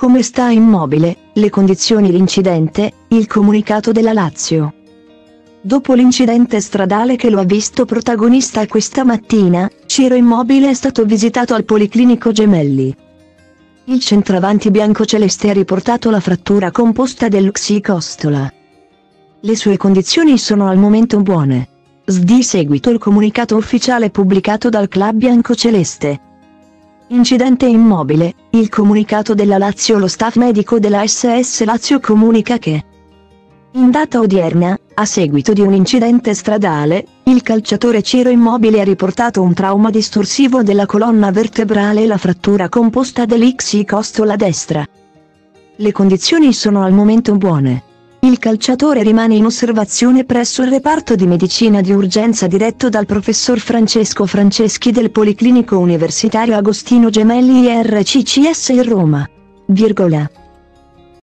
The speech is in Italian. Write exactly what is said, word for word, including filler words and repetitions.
Come sta Immobile, le condizioni l'incidente, il comunicato della Lazio. Dopo l'incidente stradale che lo ha visto protagonista questa mattina, Ciro Immobile è stato visitato al Policlinico Gemelli. Il centravanti biancoceleste ha riportato la frattura composta dell'ossicostola. Le sue condizioni sono al momento buone. Di seguito il comunicato ufficiale pubblicato dal club biancoceleste. Incidente Immobile, il comunicato della Lazio. Lo staff medico della S S Lazio comunica che in data odierna, a seguito di un incidente stradale, il calciatore Ciro Immobile ha riportato un trauma distorsivo della colonna vertebrale e la frattura composta dell'ixicostola destra. Le condizioni sono al momento buone. Il calciatore rimane in osservazione presso il reparto di medicina di urgenza diretto dal professor Francesco Franceschi del Policlinico Universitario Agostino Gemelli I R C C S in Roma. Virgola.